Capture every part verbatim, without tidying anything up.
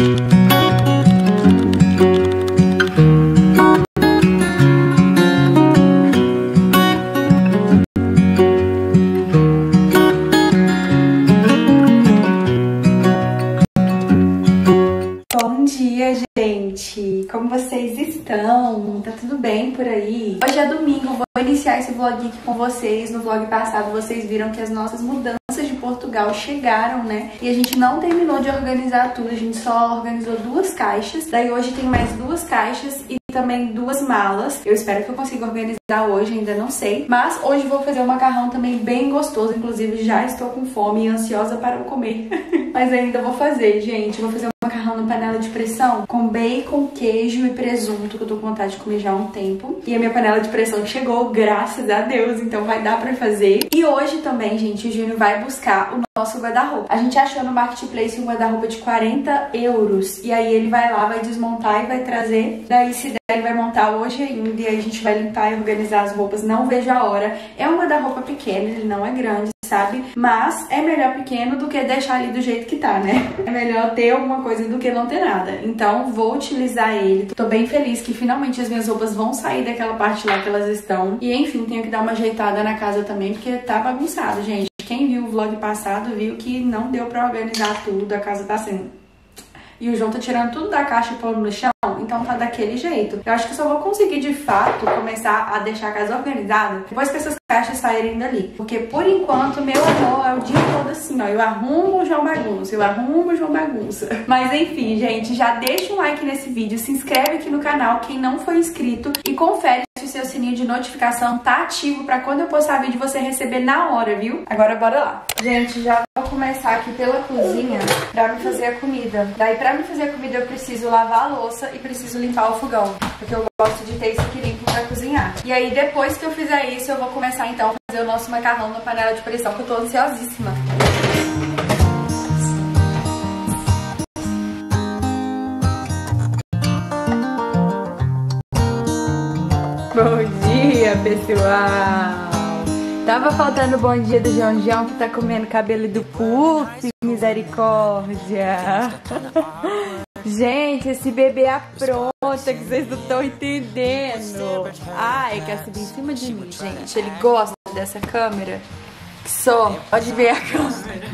Bom dia, gente! Como vocês estão? Tá tudo bem por aí? Hoje é domingo, vou iniciar esse vlog aqui com vocês. No vlog passado vocês viram que as nossas mudanças de Portugal chegaram, né? E a gente não terminou de organizar tudo, a gente só organizou duas caixas. Daí hoje tem mais duas caixas e também duas malas. Eu espero que eu consiga organizar hoje, ainda não sei. Mas hoje vou fazer um macarrão também bem gostoso. Inclusive já estou com fome e ansiosa para comer. Mas ainda vou fazer, gente. Vou fazer um macarrão na panela de pressão com bacon, queijo e presunto, que eu tô com vontade de comer já há um tempo. E a minha panela de pressão chegou, graças a Deus, então vai dar pra fazer. E hoje também, gente, o Júnior vai buscar o nosso guarda-roupa. A gente achou no Marketplace um guarda-roupa de quarenta euros. E aí ele vai lá, vai desmontar e vai trazer. Daí, se der, ele vai montar hoje ainda. E aí a gente vai limpar e organizar as roupas. Não vejo a hora. É um guarda-roupa pequeno, ele não é grande, sabe? Mas é melhor pequeno do que deixar ali do jeito que tá, né? É melhor ter alguma coisa do que não ter nada. Então vou utilizar ele. Tô bem feliz que finalmente as minhas roupas vão sair daquela parte lá que elas estão. E enfim, tenho que dar uma ajeitada na casa também, porque tá bagunçado, gente. Quem viu o vlog passado viu que não deu pra organizar tudo, a casa tá assim. E o João tá tirando tudo da caixa e pondo no chão, então tá daquele jeito. Eu acho que só vou conseguir, de fato, começar a deixar a casa organizada depois que essas caixas saírem dali. Porque, por enquanto, meu amor é o dia todo assim, ó. Eu arrumo, o João bagunça, eu arrumo, o João bagunça. Mas, enfim, gente, já deixa um like nesse vídeo, se inscreve aqui no canal, quem não for inscrito, e confere se o seu sininho de notificação tá ativo pra quando eu postar vídeo você receber na hora, viu? Agora, bora lá. Gente, já vou começar aqui pela cozinha pra me fazer a comida. Daí, pra me fazer a comida, eu preciso lavar a louça e preciso limpar o fogão, porque eu gosto de ter isso aqui limpo pra cozinhar. E aí, depois que eu fizer isso, eu vou começar, então, a fazer o nosso macarrão na panela de pressão, que eu tô ansiosíssima. Bom dia, pessoal! Tava faltando o bom dia do João João, que tá comendo cabelo do puff, misericórdia! Gente, esse bebê apronta, que vocês não estão entendendo. Ai, quer subir em cima de mim, gente. Ele gosta dessa câmera. Que só, pode ver a câmera.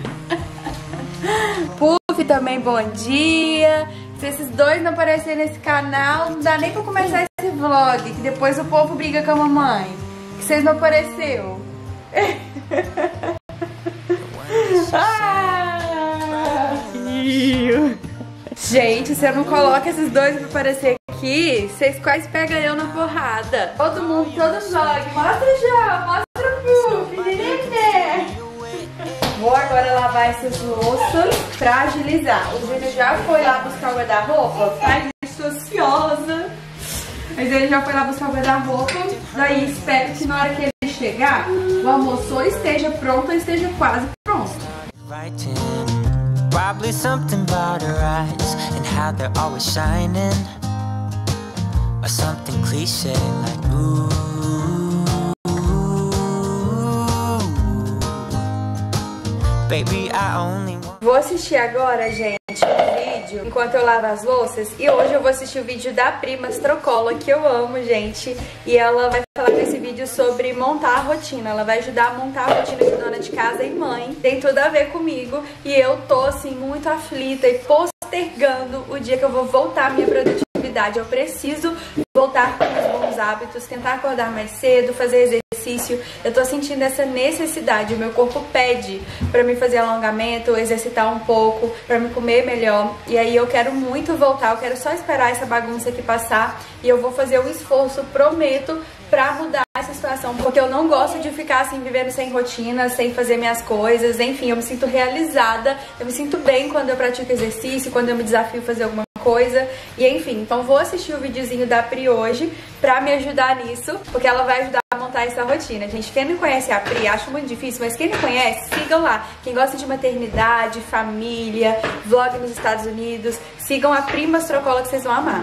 Puff também, bom dia. Se esses dois não aparecerem nesse canal, não dá nem pra começar esse vlog, que depois o povo briga com a mamãe. Que vocês não apareceu. Ah, gente, se eu não coloco esses dois pra aparecer aqui, vocês quase pegam eu na porrada. Todo mundo, todo vlog. Mostra, João, mostra o Puff, nenê. Vou agora lavar essas louças pra agilizar. O Júnior já foi lá buscar o guarda-roupa. Ai, estou ansiosa. Mas ele já foi lá buscar o guarda-roupa. Daí espero que na hora que ele chegar, o almoço ou esteja pronto ou esteja quase pronto. Probably something about her eyes and how they're always shining, or something cliché like ooh. Baby, I only want... Vou assistir agora, gente, um vídeo enquanto eu lavo as louças. E hoje eu vou assistir o vídeo da Prima Strocola, que eu amo, gente. E ela vai falar nesse vídeo sobre montar a rotina. Ela vai ajudar a montar a rotina de dona de casa e mãe. Tem tudo a ver comigo. E eu tô, assim, muito aflita e postergando o dia que eu vou voltar à minha produtividade. Eu preciso voltar com os bons hábitos, tentar acordar mais cedo, fazer exercício. Eu tô sentindo essa necessidade, o meu corpo pede pra me fazer alongamento, exercitar um pouco, pra me comer melhor. E aí eu quero muito voltar, eu quero só esperar essa bagunça aqui passar e eu vou fazer um esforço, prometo, pra mudar essa situação, porque eu não gosto de ficar assim, vivendo sem rotina, sem fazer minhas coisas, enfim, eu me sinto realizada, eu me sinto bem quando eu pratico exercício, quando eu me desafio a fazer alguma coisa, e enfim, então vou assistir o videozinho da Pri hoje pra me ajudar nisso, porque ela vai ajudar a montar essa rotina. Gente, quem não conhece a Pri, acho muito difícil, mas quem não conhece, sigam lá. Quem gosta de maternidade, família, vlog nos Estados Unidos, sigam a Prima Strocola que vocês vão amar.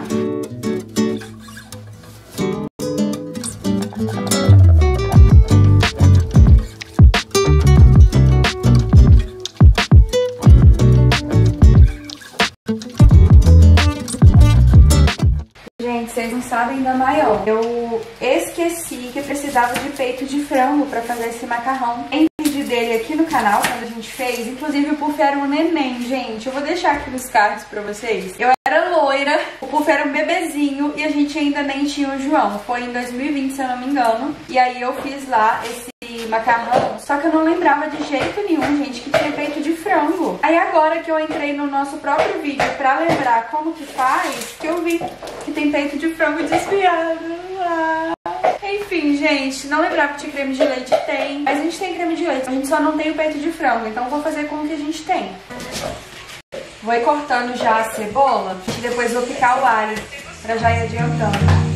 bagunçada ainda maior. Eu esqueci que precisava de peito de frango pra fazer esse macarrão. Tem vídeo dele aqui no canal, quando a gente fez. Inclusive o Puff era um neném, gente. Eu vou deixar aqui nos cards pra vocês. Eu era loira, o Puff era um bebezinho e a gente ainda nem tinha o João. Foi em dois mil e vinte, se eu não me engano. E aí eu fiz lá esse macarrão, só que eu não lembrava de jeito nenhum, gente, que tinha peito de frango. Aí agora que eu entrei no nosso próprio vídeo pra lembrar como que faz, que eu vi que tem peito de frango desfiado. Ah. Enfim, gente, não lembrava que tinha creme de leite. Tem, mas a gente tem creme de leite, a gente só não tem o peito de frango, então eu vou fazer com o que a gente tem. Vou ir cortando já a cebola e depois vou picar o alho pra já ir adiantando.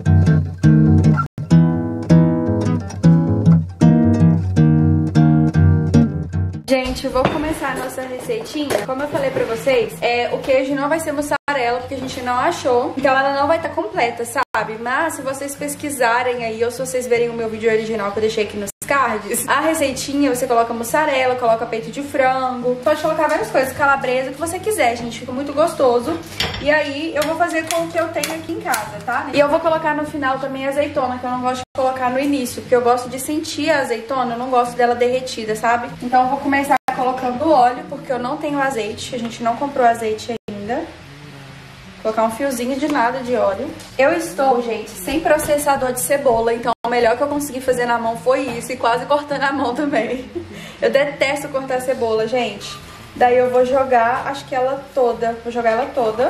Gente, vou começar a nossa receitinha. Como eu falei pra vocês, é, o queijo não vai ser mussarela, porque a gente não achou. Então ela não vai estar completa, sabe? Mas se vocês pesquisarem aí, ou se vocês verem o meu vídeo original que eu deixei aqui nos cards, a receitinha você coloca mussarela, coloca peito de frango, pode colocar várias coisas, calabresa, o que você quiser, gente. Fica muito gostoso. E aí eu vou fazer com o que eu tenho aqui em casa, tá? E eu vou colocar no final também a azeitona, que eu não gosto de colocar no início, porque eu gosto de sentir a azeitona, eu não gosto dela derretida, sabe? Então eu vou começar colocando óleo, porque eu não tenho azeite, a gente não comprou azeite ainda. Vou colocar um fiozinho de nada de óleo. Eu estou, gente, sem processador de cebola, então o melhor que eu consegui fazer na mão foi isso, e quase cortando a mão também. Eu detesto cortar cebola, gente. Daí eu vou jogar, acho que ela toda, vou jogar ela toda.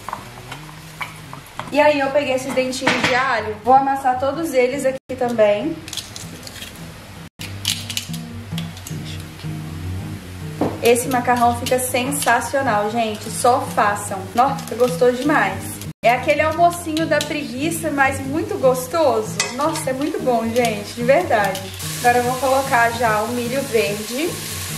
E aí eu peguei esses dentinhos de alho, vou amassar todos eles aqui também. Esse macarrão fica sensacional, gente. Só façam. Nossa, fica gostoso demais. É aquele almocinho da preguiça, mas muito gostoso. Nossa, é muito bom, gente. De verdade. Agora eu vou colocar já o milho verde.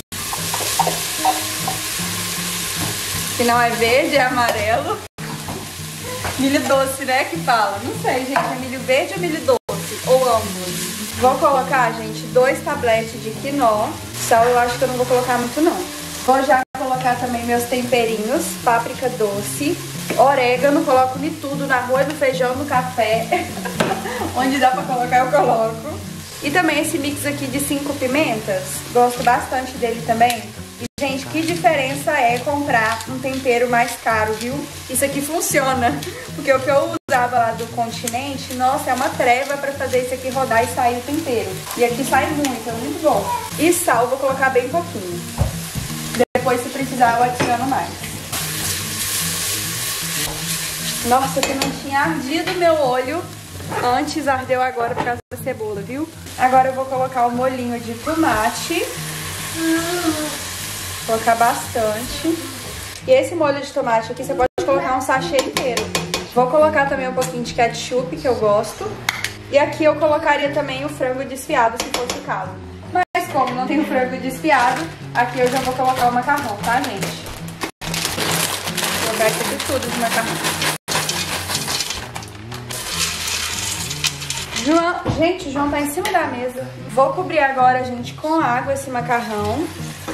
Que não é verde, é amarelo. Milho doce, né, que fala? Não sei, gente. É milho verde ou milho doce? Ou ambos. Vou colocar, gente, dois tabletes de quinó. Sal eu acho que eu não vou colocar muito, não. Vou já colocar também meus temperinhos. Páprica doce. Orégano, coloco de tudo. No arroz, no feijão, no café. Onde dá pra colocar, eu coloco. E também esse mix aqui de cinco pimentas. Gosto bastante dele também. E, gente, que diferença é comprar um tempero mais caro, viu? Isso aqui funciona. Porque o que eu usava lá do Continente, nossa, é uma treva pra fazer isso aqui rodar e sair o tempero. E aqui sai muito, é muito bom. E sal, vou colocar bem pouquinho. Depois, se precisar, eu adiciono mais. Nossa, que não tinha ardido meu olho. Antes ardeu agora por causa da cebola, viu? Agora eu vou colocar o molhinho de tomate. Vou colocar bastante. E esse molho de tomate aqui, você pode colocar um sachê inteiro. Vou colocar também um pouquinho de ketchup, que eu gosto. E aqui eu colocaria também o frango desfiado, se fosse o caso. Mas como não tem o frango desfiado, aqui eu já vou colocar o macarrão, tá, gente? Vou colocar isso aqui tudo de macarrão. João, gente, o João tá em cima da mesa. Vou cobrir agora, gente, com água esse macarrão.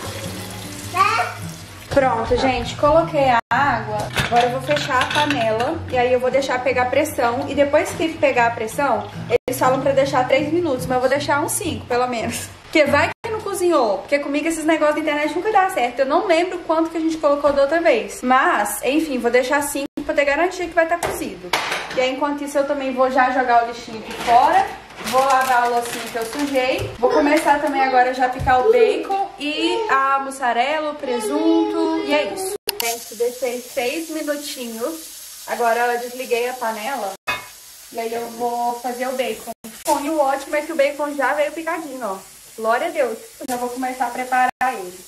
Pronto, gente, coloquei a água. Agora eu vou fechar a panela e aí eu vou deixar pegar pressão. E depois que pegar a pressão, eles falam pra deixar três minutos, mas eu vou deixar uns cinco, pelo menos. Porque vai que não cozinhou, porque comigo esses negócios da internet nunca dá certo. Eu não lembro quanto que a gente colocou da outra vez. Mas, enfim, vou deixar cinco pra ter garantia que vai estar cozido. E aí, enquanto isso, eu também vou já jogar o lixinho aqui fora. Vou lavar a loucinha que eu sujei. Vou começar também agora já a picar o bacon e a mussarela, o presunto. E é isso. Gente, deixei seis minutinhos. Agora eu desliguei a panela. E aí eu vou fazer o bacon. Bom, e o ótimo é que o bacon já veio picadinho, ó. Glória a Deus. Eu já vou começar a preparar ele.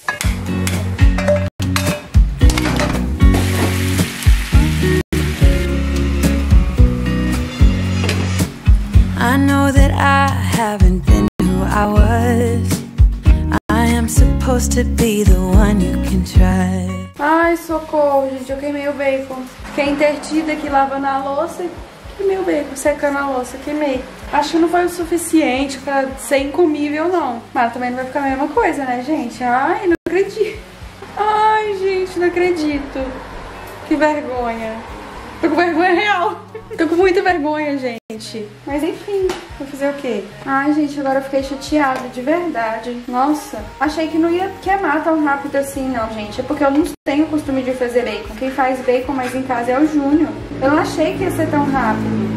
I know that I haven't been who I was. I am supposed to be the one you can trust. Ai, socorro, gente, eu queimei o bacon. Fiquei interdita aqui lavando a louça. Queimei o bacon, secando a louça, queimei. Acho que não foi o suficiente pra ser incomível, não. Mas também não vai ficar a mesma coisa, né, gente? Ai, não acredito. Ai, gente, não acredito. Que vergonha. Tô com vergonha real. Tô com muita vergonha, gente. Mas enfim, vou fazer o quê? Ai, gente, agora eu fiquei chateada, de verdade. Nossa, achei que não ia queimar tão rápido assim, não, gente. É porque eu não tenho o costume de fazer bacon. Quem faz bacon mais em casa é o Júnior. Eu não achei que ia ser tão rápido.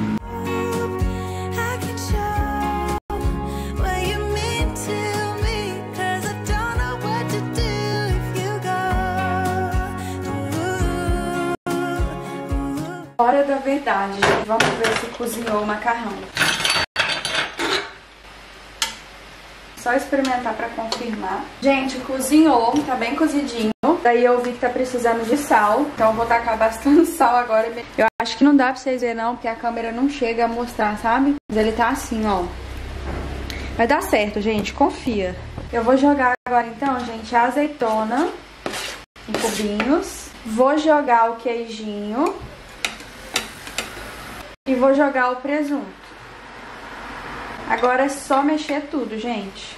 Hora da verdade, gente. Vamos ver se cozinhou o macarrão. Só experimentar pra confirmar. Gente, cozinhou, tá bem cozidinho. Daí eu vi que tá precisando de sal, então eu vou tacar bastante sal agora. Eu acho que não dá pra vocês verem não, porque a câmera não chega a mostrar, sabe? Mas ele tá assim, ó. Vai dar certo, gente, confia. Eu vou jogar agora então, gente, a azeitona em cubinhos. Vou jogar o queijinho. E vou jogar o presunto. Agora é só mexer tudo, gente.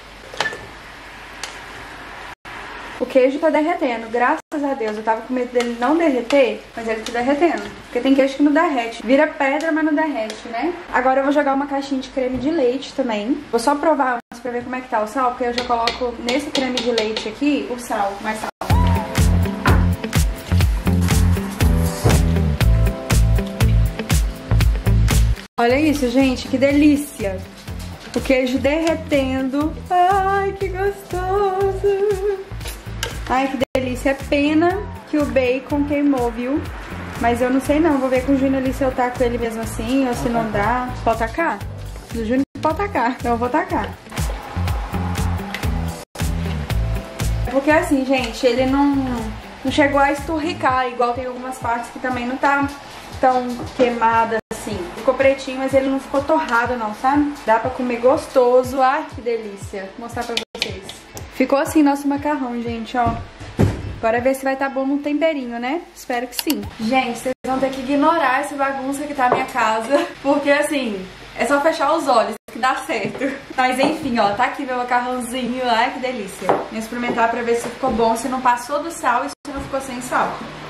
O queijo tá derretendo, graças a Deus. Eu tava com medo dele não derreter, mas ele tá derretendo. Porque tem queijo que não derrete. Vira pedra, mas não derrete, né? Agora eu vou jogar uma caixinha de creme de leite também. Vou só provar antes pra ver como é que tá o sal, porque eu já coloco nesse creme de leite aqui o sal, mais sal. Olha isso, gente, que delícia! O queijo derretendo. Ai, que gostoso! Ai, que delícia! É pena que o bacon queimou, viu? Mas eu não sei não, vou ver com o Júnior ali se eu taco ele mesmo assim, ou se não dá. Pode tacar? O Júnior pode tacar, então eu vou tacar. Porque assim, gente, ele não, não chegou a esturricar, igual tem algumas partes que também não tá tão queimada assim. Ficou pretinho, mas ele não ficou torrado não, sabe? Dá pra comer gostoso. Ai, que delícia. Vou mostrar pra vocês. Ficou assim nosso macarrão, gente, ó. Agora ver se vai estar bom no temperinho, né? Espero que sim. Gente, vocês vão ter que ignorar essa bagunça que tá na minha casa. Porque assim, é só fechar os olhos que dá certo. Mas enfim, ó, tá aqui meu macarrãozinho. Ai, que delícia. Vou experimentar pra ver se ficou bom, se não passou do sal e se não ficou sem sal.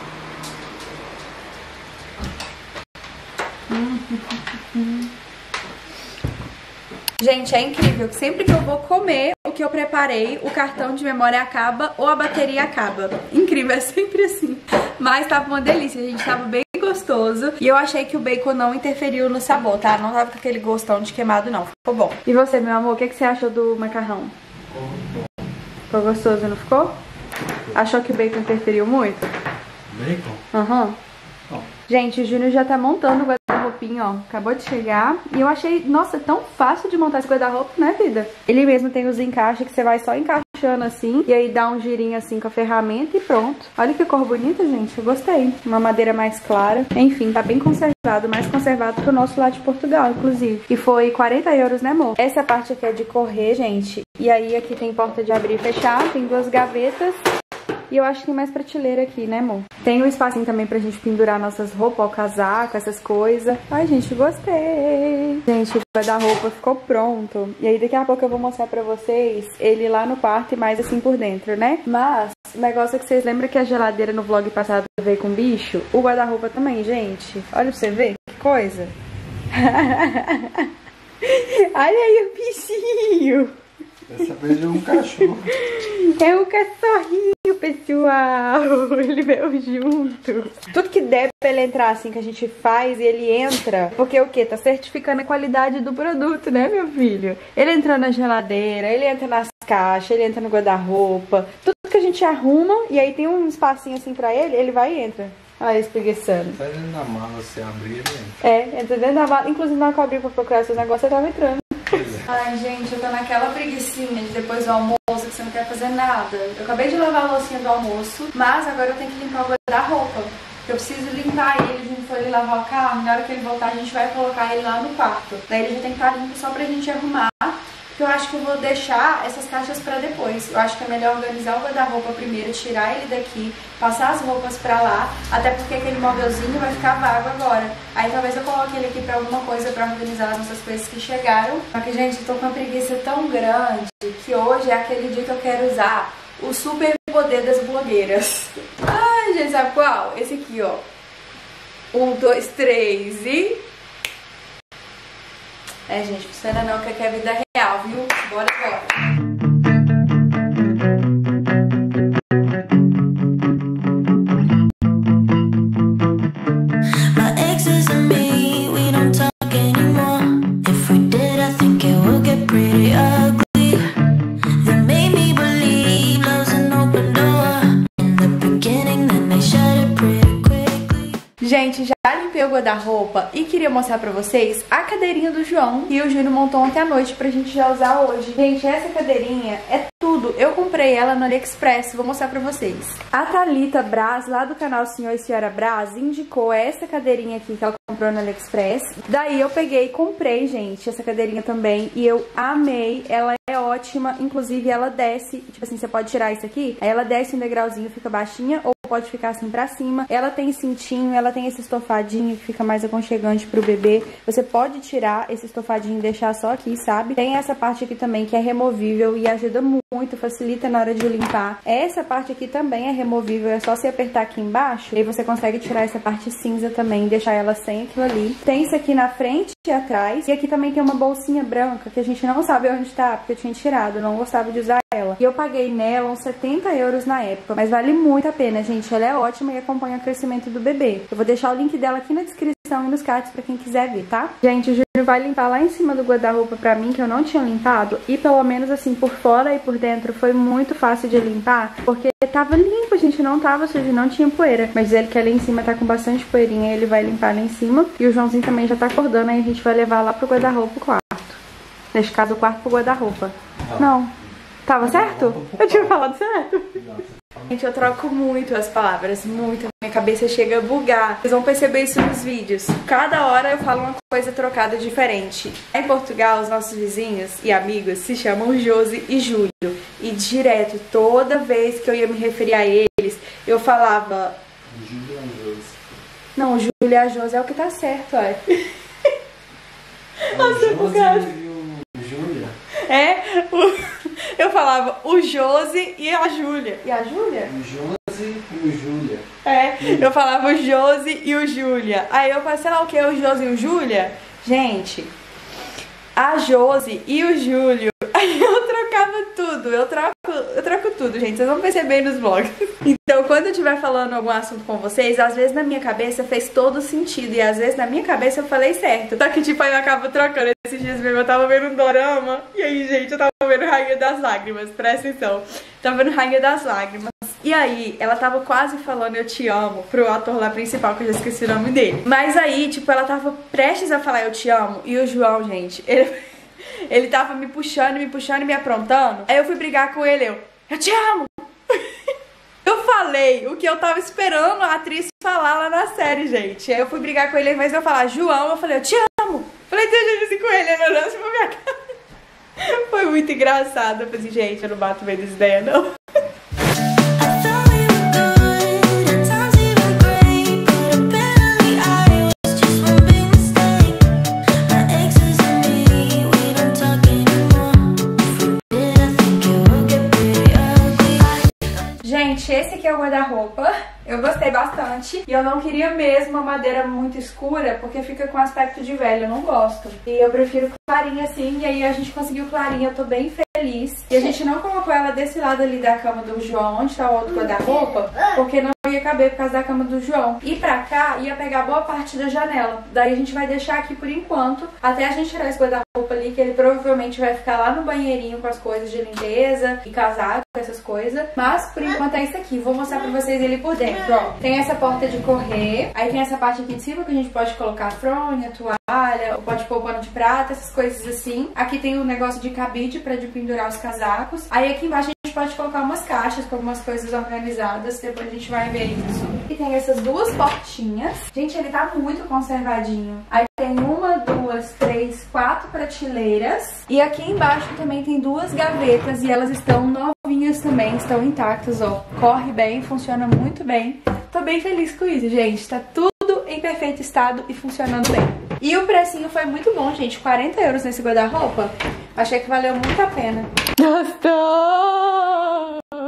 Gente, é incrível que sempre que eu vou comer o que eu preparei, o cartão de memória acaba ou a bateria acaba. Incrível, é sempre assim. Mas tava uma delícia, gente, tava bem gostoso. E eu achei que o bacon não interferiu no sabor, tá? Não tava com aquele gostão de queimado, não. Ficou bom. E você, meu amor, o que, que você achou do macarrão? Ficou gostoso, não ficou? Achou que o bacon interferiu muito? Bacon? Aham. Uhum. Gente, o Júnior já tá montando o guarda-roupinho, ó. Acabou de chegar. E eu achei, nossa, tão fácil de montar esse guarda-roupa, né, vida? Ele mesmo tem os encaixes que você vai só encaixando assim. E aí dá um girinho assim com a ferramenta e pronto. Olha que cor bonita, gente. Eu gostei. Uma madeira mais clara. Enfim, tá bem conservado. Mais conservado que o nosso lá de Portugal, inclusive. E foi quarenta euros, né, amor? Essa parte aqui é de correr, gente. E aí aqui tem porta de abrir e fechar. Tem duas gavetas. E eu acho que tem mais prateleira aqui, né, amor? Tem um espacinho também pra gente pendurar nossas roupas, o casaco, essas coisas. Ai, gente, gostei! Gente, o guarda-roupa ficou pronto. E aí daqui a pouco eu vou mostrar pra vocês ele lá no quarto e mais assim por dentro, né? Mas o negócio é que vocês lembram que a geladeira no vlog passado veio com bicho? O guarda-roupa também, gente. Olha pra você ver, que coisa. Olha aí o bichinho. Dessa vez é um cachorro. É um cachorrinho, pessoal. Ele veio junto. Tudo que der pra ele entrar assim, que a gente faz e ele entra. Porque o que? Tá certificando a qualidade do produto, né, meu filho? Ele entra na geladeira, ele entra nas caixas, ele entra no guarda-roupa. Tudo que a gente arruma e aí tem um espacinho assim pra ele, ele vai e entra. Olha, espreguiçando. Tá dentro da mala, você abrir, né? É, entra dentro da mala. Inclusive na hora que eu abri pra procurar esses negócios, eu tava entrando. Ai, gente, eu tô naquela preguicinha de depois do almoço que você não quer fazer nada. Eu acabei de lavar a loucinha do almoço, mas agora eu tenho que limpar o guarda-roupa. Eu preciso limpar ele, a gente foi ali lavar o carro, na hora que ele voltar a gente vai colocar ele lá no quarto. Daí ele já tem que estar limpo só pra gente arrumar. Porque eu acho que eu vou deixar essas caixas pra depois. Eu acho que é melhor organizar o guarda-roupa primeiro, tirar ele daqui, passar as roupas pra lá, até porque aquele móvelzinho vai ficar vago agora. Aí talvez eu coloque ele aqui pra alguma coisa, pra organizar as nossas coisas que chegaram. Só que, gente, eu tô com uma preguiça tão grande que hoje é aquele dia que eu quero usar o super poder das blogueiras. Ai, gente, sabe qual? Esse aqui, ó. Um, dois, três e... É, gente, funciona não, que aqui é a vida real, viu? Bora, bora. Gente, já limpei o guarda-roupa e queria mostrar pra vocês a cadeirinha do João que o Júnior montou ontem à noite pra gente já usar hoje. Gente, essa cadeirinha é tudo. Eu comprei ela no AliExpress, vou mostrar pra vocês. A Thalita Braz, lá do canal Senhor e Senhora Braz, indicou essa cadeirinha aqui que ela comprou no AliExpress. Daí eu peguei e comprei, gente, essa cadeirinha também e eu amei. Ela é ótima, inclusive ela desce, tipo assim, você pode tirar isso aqui, aí ela desce um degrauzinho, fica baixinha, ou pode ficar assim pra cima. Ela tem cintinho, ela tem esse estofadinho que fica mais aconchegante pro bebê. Você pode tirar esse estofadinho e deixar só aqui, sabe? Tem essa parte aqui também que é removível e ajuda muito, facilita na hora de limpar. Essa parte aqui também é removível, é só você apertar aqui embaixo e aí você consegue tirar essa parte cinza também e deixar ela sem aquilo ali. Tem isso aqui na frente e atrás. E aqui também tem uma bolsinha branca que a gente não sabe onde tá, porque eu tinha tirado, eu não gostava de usar ela. E eu paguei nela uns setenta euros na época, mas vale muito a pena, gente. Ela é ótima e acompanha o crescimento do bebê. Eu vou deixar o link dela aqui na descrição e nos cards pra quem quiser ver, tá? Gente, o Júnior vai limpar lá em cima do guarda-roupa pra mim, que eu não tinha limpado. E pelo menos assim, por fora e por dentro foi muito fácil de limpar, porque tava limpo, gente, não tava sujo, não tinha poeira. Mas ele que ali em cima tá com bastante poeirinha, ele vai limpar lá em cima. E o Joãozinho também já tá acordando, aí a gente vai levar lá pro guarda-roupa o quarto. Nesse caso, o quarto pro guarda-roupa. Não. não. Tava certo? Eu tinha falado certo? Gente, eu troco muito as palavras, muito. Minha cabeça chega a bugar. Vocês vão perceber isso nos vídeos. Cada hora eu falo uma coisa trocada diferente. Em Portugal, os nossos vizinhos e amigos se chamam Josi e Júlio. E direto, toda vez que eu ia me referir a eles, eu falava... Júlio e Josi. Não, o Júlio e a Josi é o que tá certo, olha. O Josi e o Júlia. É, o... eu falava o Josi e a Júlia. E a Júlia? O Josi e o Júlia. É, eu falava o Josi e o Júlia. Aí eu falei, sei lá o que, o Josi e o Júlia? Gente, a Josi e o Júlio. Aí eu trocava tudo, eu troco, eu troco tudo, gente. Vocês vão perceber nos vlogs. Então, quando eu estiver falando algum assunto com vocês, às vezes na minha cabeça fez todo sentido. E às vezes na minha cabeça eu falei certo. Só que tipo, aí eu acabo trocando. Esses dias mesmo eu tava vendo um dorama. E aí, gente, eu tava vendo Rainha das Lágrimas. Presta atenção. Tava vendo Rainha das Lágrimas. E aí, ela tava quase falando eu te amo pro ator lá principal, que eu já esqueci o nome dele. Mas aí, tipo, ela tava prestes a falar eu te amo. E o João, gente, ele... Ele tava me puxando, me puxando e me aprontando. Aí eu fui brigar com ele, eu, eu te amo! Eu falei o que eu tava esperando a atriz falar lá na série, gente. Aí eu fui brigar com ele, mas eu falar João, eu falei, eu te amo! Falei tudo assim com ele, ele olhando assim pra minha cara. Foi muito engraçado. Eu falei assim, gente, eu não bato bem dessa ideia, não. Gente, esse aqui é o guarda-roupa. Eu gostei bastante. E eu não queria mesmo uma madeira muito escura, porque fica com aspecto de velho, eu não gosto. E eu prefiro clarinha assim, e aí a gente conseguiu clarinha, eu tô bem feliz. E a gente não colocou ela desse lado ali da cama do João, onde tá o outro guarda-roupa, porque não ia caber por causa da cama do João. E pra cá, ia pegar boa parte da janela. Daí a gente vai deixar aqui por enquanto, até a gente tirar esse guarda-roupa ali, que ele provavelmente vai ficar lá no banheirinho com as coisas de limpeza e casaco, essas coisas. Mas por enquanto é isso aqui. Vou mostrar pra vocês ele por dentro. Ó, tem essa porta de correr, aí tem essa parte aqui em cima que a gente pode colocar a fronha, toalha, ou pode pôr pano de prata, essas coisas assim. Aqui tem um negócio de cabide pra de pendurar os casacos. Aí aqui embaixo a gente pode colocar umas caixas com algumas coisas organizadas, depois a gente vai ver isso. E tem essas duas portinhas. Gente, ele tá muito conservadinho. Aí tem uma, duas, três, quatro prateleiras. E aqui embaixo também tem duas gavetas e elas estão novinhas também, estão intactas, ó. Corre bem, funciona muito bem. Tô bem feliz com isso, gente. Tá tudo em perfeito estado e funcionando bem. E o precinho foi muito bom, gente. quarenta euros nesse guarda-roupa. Achei que valeu muito a pena. Gostou?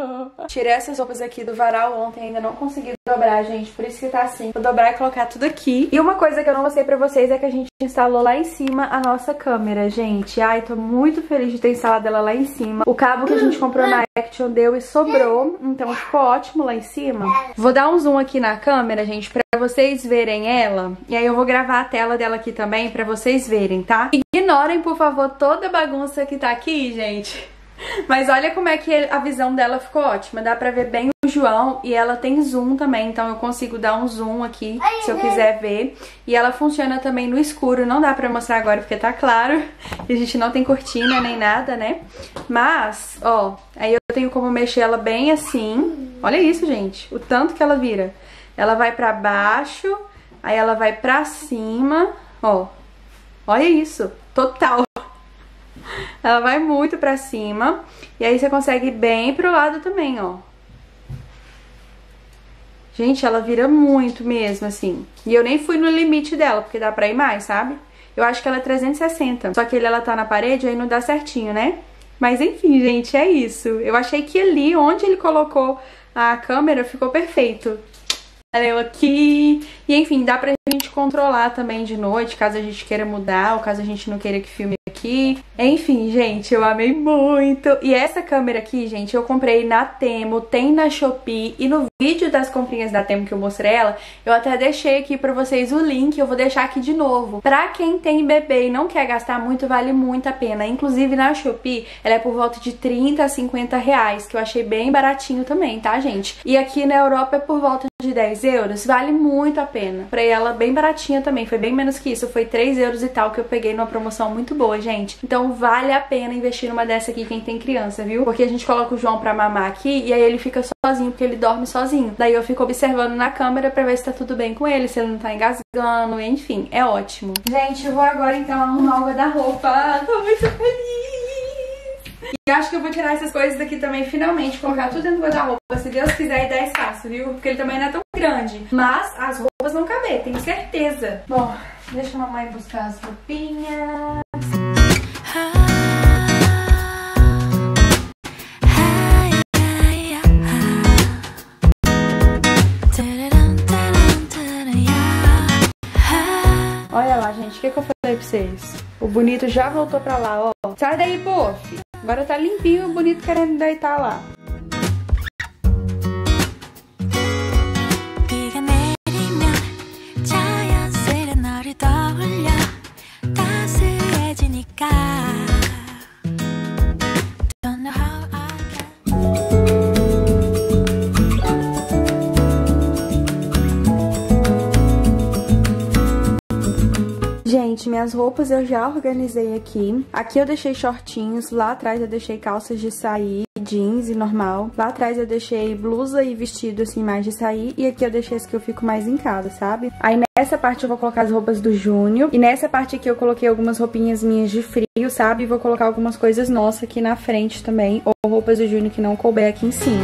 Tirei essas roupas aqui do varal ontem, ainda não consegui dobrar, gente, por isso que tá assim. Vou dobrar e colocar tudo aqui. E uma coisa que eu não mostrei pra vocês é que a gente instalou lá em cima a nossa câmera, gente. Ai, tô muito feliz de ter instalado ela lá em cima. O cabo que a gente comprou na Action deu e sobrou, então ficou ótimo lá em cima. Vou dar um zoom aqui na câmera, gente, pra vocês verem ela. E aí eu vou gravar a tela dela aqui também pra vocês verem, tá? Ignorem, por favor, toda a bagunça que tá aqui, gente. Mas olha como é que a visão dela ficou ótima. Dá pra ver bem o João e ela tem zoom também, então eu consigo dar um zoom aqui se eu quiser ver. E ela funciona também no escuro, não dá pra mostrar agora porque tá claro. E a gente não tem cortina nem nada, né? Mas, ó, aí eu tenho como mexer ela bem assim. Olha isso, gente, o tanto que ela vira. Ela vai pra baixo, aí ela vai pra cima, ó. Olha isso, total. Ela vai muito pra cima. E aí você consegue ir bem pro lado também, ó. Gente, ela vira muito mesmo, assim. E eu nem fui no limite dela, porque dá pra ir mais, sabe? Eu acho que ela é trezentos e sessenta. Só que ele, ela tá na parede, aí não dá certinho, né? Mas enfim, gente, é isso. Eu achei que ali, onde ele colocou a câmera, ficou perfeito. Eu aqui. E enfim, dá pra gente controlar também de noite, caso a gente queira mudar, ou caso a gente não queira que filme aqui. Enfim, gente, eu amei muito. E essa câmera aqui, gente, eu comprei na Temu, tem na Shopee. E no vídeo das comprinhas da Temu que eu mostrei ela, eu até deixei aqui pra vocês o link. Eu vou deixar aqui de novo. Pra quem tem bebê e não quer gastar muito, vale muito a pena. Inclusive na Shopee, ela é por volta de trinta a cinquenta reais, que eu achei bem baratinho também, tá, gente? E aqui na Europa é por volta de dez euros, vale muito a pena. Comprei ela bem baratinha também, foi bem menos que isso, foi três euros e tal que eu peguei numa promoção muito boa, gente. Então vale a pena investir numa dessa aqui quem tem criança, viu? Porque a gente coloca o João pra mamar aqui e aí ele fica sozinho, porque ele dorme sozinho. Daí eu fico observando na câmera pra ver se tá tudo bem com ele, se ele não tá engasgando, enfim, é ótimo. Gente, eu vou agora então arrumar o guarda-roupa. Tô muito feliz! E acho que eu vou tirar essas coisas daqui também, finalmente, colocar tudo dentro do guarda-roupa, se Deus quiser, e dar espaço, viu? Porque ele também não é tão grande. Mas as roupas vão caber, tenho certeza. Bom, deixa a mamãe buscar as roupinhas. Olha lá, gente, o que, que eu falei pra vocês? O bonito já voltou pra lá, ó. Sai daí, pof! Agora tá limpinho, o bonito querendo deitar lá. Gente, minhas roupas eu já organizei aqui. Aqui eu deixei shortinhos, lá atrás eu deixei calças de sair, jeans e normal. Lá atrás eu deixei blusa e vestido assim mais de sair. E aqui eu deixei as que eu fico mais em casa, sabe? Aí nessa parte eu vou colocar as roupas do Júnior. E nessa parte aqui eu coloquei algumas roupinhas minhas de frio, sabe? E vou colocar algumas coisas nossas aqui na frente também. Ou roupas do Júnior que não couber aqui em cima.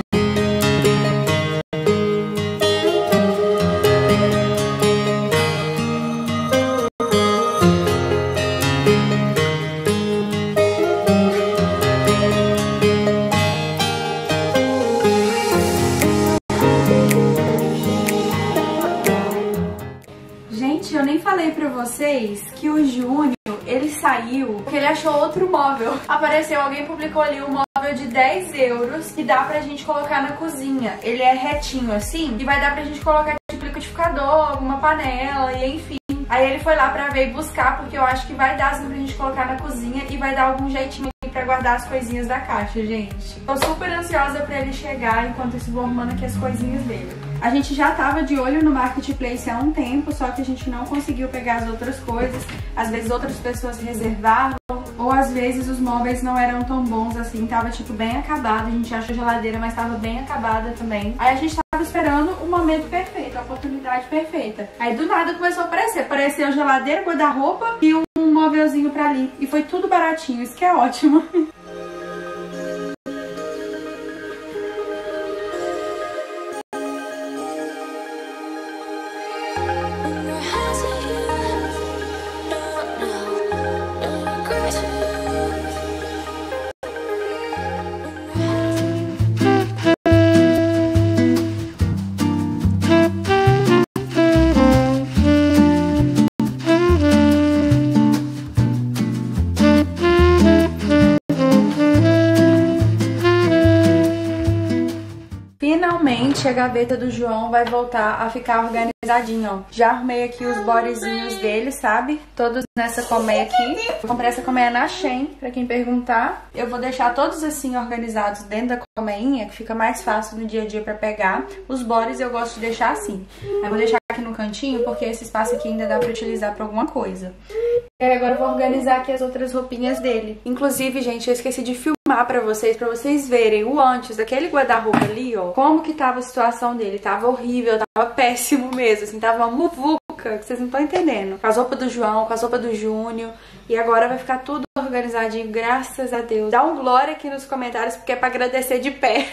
Eu nem falei pra vocês que o Júnior, ele saiu porque ele achou outro móvel. Apareceu, alguém publicou ali um móvel de dez euros que dá pra gente colocar na cozinha. Ele é retinho assim e vai dar pra gente colocar tipo liquidificador, alguma panela e enfim. Aí ele foi lá pra ver e buscar, porque eu acho que vai dar assim pra gente colocar na cozinha e vai dar algum jeitinho pra guardar as coisinhas da caixa, gente. Tô super ansiosa pra ele chegar enquanto eu vou arrumando aqui as coisinhas dele. A gente já tava de olho no Marketplace há um tempo, só que a gente não conseguiu pegar as outras coisas. Às vezes outras pessoas reservavam, ou às vezes os móveis não eram tão bons assim, tava tipo bem acabado. A gente achou geladeira, mas tava bem acabada também. Aí a gente tava esperando o momento perfeito, a oportunidade perfeita. Aí do nada começou a aparecer. Apareceu geladeira, guarda-roupa e um móvelzinho pra ali. E foi tudo baratinho, isso que é ótimo. a gaveta do João vai voltar a ficar organizadinha, ó. Já arrumei aqui os bodezinhos dele, sabe? Todos nessa colmeia aqui. Eu comprei essa colmeia na Shein, pra quem perguntar. Eu vou deixar todos assim organizados dentro da colmeinha, que fica mais fácil no dia a dia pra pegar. Os bodes eu gosto de deixar assim. Eu vou deixar aqui no cantinho, porque esse espaço aqui ainda dá pra utilizar pra alguma coisa. E agora eu vou organizar aqui as outras roupinhas dele. Inclusive, gente, eu esqueci de filmar pra vocês, pra vocês verem o antes daquele guarda-roupa ali, ó. Como que tava a situação dele. Tava horrível, tava péssimo mesmo, assim, tava uma muvuca, que vocês não estão entendendo. Com as roupas do João, com as roupas do Júnior. E agora vai ficar tudo organizadinho, graças a Deus. Dá um glória aqui nos comentários, porque é pra agradecer de pé.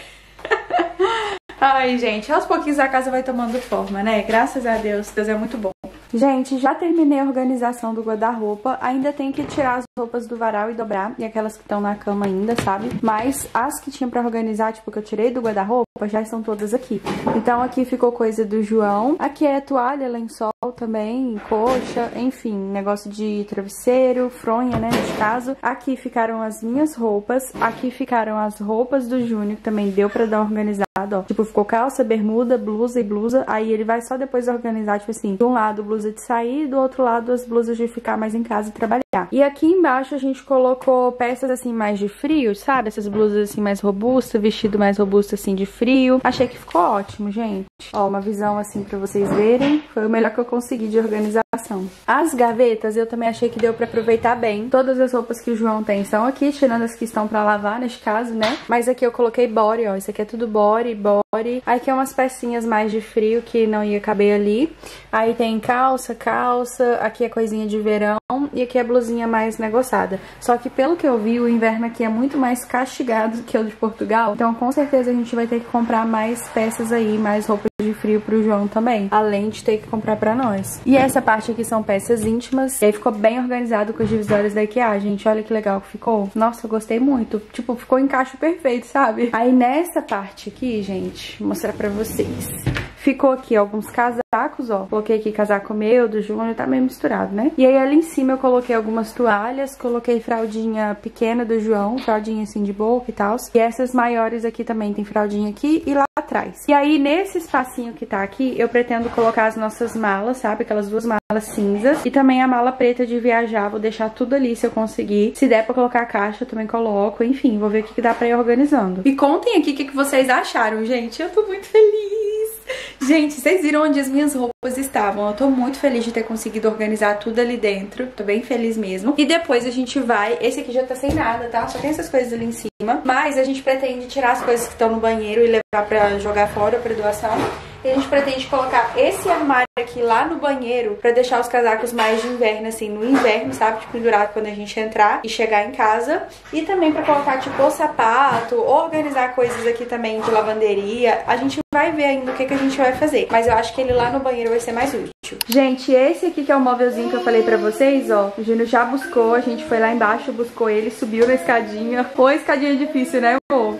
Ai, gente, aos pouquinhos a casa vai tomando forma, né? Graças a Deus, Deus é muito bom. Gente, já terminei a organização do guarda-roupa. Ainda tem que tirar as roupas do varal e dobrar. E aquelas que estão na cama ainda, sabe? Mas as que tinha pra organizar, tipo, que eu tirei do guarda-roupa, já estão todas aqui. Então aqui ficou coisa do João. Aqui é toalha, lençol também, coxa, enfim, negócio de travesseiro, fronha, né, nesse caso. Aqui ficaram as minhas roupas. Aqui ficaram as roupas do Júnior, que também deu pra dar uma organizada, ó. Tipo, ficou calça, bermuda, blusa e blusa. Aí ele vai só depois organizar, tipo assim, de um lado blusa de sair, do outro lado as blusas de ficar mais em casa e trabalhar. E aqui embaixo a gente colocou peças assim mais de frio, sabe? Essas blusas assim mais robustas, vestido mais robusto assim de frio. Achei que ficou ótimo, gente. Ó, uma visão assim pra vocês verem. Foi o melhor que eu consegui de organização. As gavetas eu também achei que deu pra aproveitar bem. Todas as roupas que o João tem estão aqui, tirando as que estão pra lavar, neste caso, né? Mas aqui eu coloquei body, ó. Isso aqui é tudo body, body. Aqui é umas pecinhas mais de frio que não ia caber ali. Aí tem calça, calça. Aqui é coisinha de verão. E aqui é blusinha mais negociada. Só que pelo que eu vi, o inverno aqui é muito mais castigado que o de Portugal. Então com certeza a gente vai ter que comprar mais peças aí, mais roupas de frio pro João também. Além de ter que comprar pra nós. E essa parte aqui são peças íntimas. E aí ficou bem organizado com as divisórias da IKEA, gente. Olha que legal que ficou. Nossa, eu gostei muito. Tipo, ficou em encaixe perfeito, sabe? Aí nessa parte aqui, gente, vou mostrar pra vocês. Ficou aqui alguns casacos, ó. Coloquei aqui casaco meu, do Júnior, tá meio misturado, né? E aí ali em cima eu coloquei algumas toalhas, coloquei fraldinha pequena do João, fraldinha assim de boca e tal. E essas maiores aqui também tem fraldinha aqui e lá atrás. E aí nesse espacinho que tá aqui, eu pretendo colocar as nossas malas, sabe? Aquelas duas malas cinzas. E também a mala preta de viajar, vou deixar tudo ali se eu conseguir. Se der pra colocar a caixa, eu também coloco. Enfim, vou ver o que, que dá pra ir organizando. E contem aqui o que, que vocês acharam, gente. Eu tô muito feliz. Gente, vocês viram onde as minhas roupas estavam. Eu tô muito feliz de ter conseguido organizar tudo ali dentro. Tô bem feliz mesmo. E depois a gente vai... Esse aqui já tá sem nada, tá? Só tem essas coisas ali em cima. Mas a gente pretende tirar as coisas que estão no banheiro e levar pra jogar fora, pra doação. E a gente pretende colocar esse armário aqui lá no banheiro pra deixar os casacos mais de inverno, assim, no inverno, sabe? Tipo, pendurado quando a gente entrar e chegar em casa. E também pra colocar, tipo, o sapato, organizar coisas aqui também de lavanderia. A gente vai ver ainda o que, que a gente vai fazer. Mas eu acho que ele lá no banheiro vai ser mais útil. Gente, esse aqui que é o móvelzinho que eu falei pra vocês, ó. O Júnior já buscou, a gente foi lá embaixo, buscou ele, subiu na escadinha. Foi escadinha difícil, né, amor?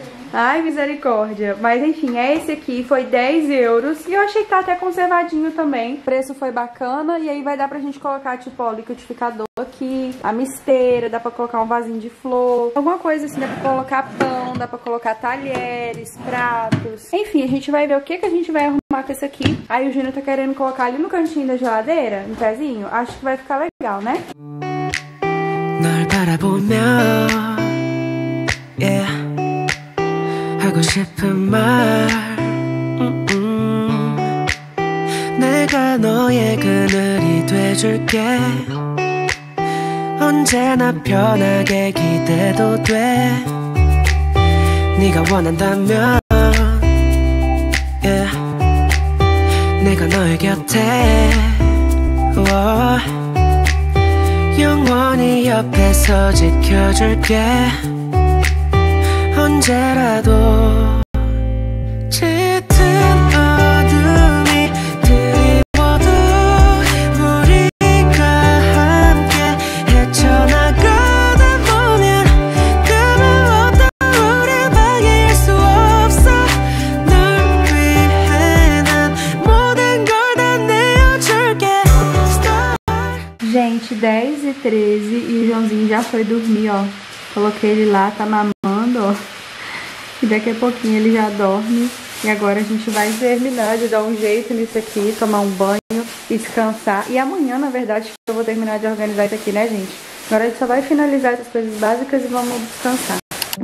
Ai, misericórdia. Mas enfim, é esse aqui, foi dez euros. E eu achei que tá até conservadinho também. O preço foi bacana. E aí vai dar pra gente colocar, tipo, ó, liquidificador aqui, a misteira, dá pra colocar um vasinho de flor. Alguma coisa assim, dá pra colocar pão, dá pra colocar talheres, pratos. Enfim, a gente vai ver o que que a gente vai arrumar com esse aqui. Aí o Júnior tá querendo colocar ali no cantinho da geladeira, no pezinho. Acho que vai ficar legal, né? 널 바라보며 yeah. 하고 싶은 말 음, 음. 내가 너의 그늘이 돼줄게 언제나 편하게 기대도 돼 네가 원한다면 yeah. 내가 너의 곁에 oh. 영원히 옆에서 지켜줄게 언제라도 짙은 어둠이 드리워도 우리가 함께 헤쳐나가다 보면 그만 없던 우릴 방해할 수 없어 널 위해 난 모든 걸 다 내어줄게. Gente, dez e treze e o Joãozinho já foi dormir, ó. Coloquei ele lá, tá mamando, ó. E daqui a pouquinho ele já dorme. E agora a gente vai terminar de dar um jeito nisso aqui, tomar um banho, descansar. E amanhã, na verdade, eu vou terminar de organizar isso aqui, né, gente? Agora a gente só vai finalizar essas coisas básicas e vamos descansar.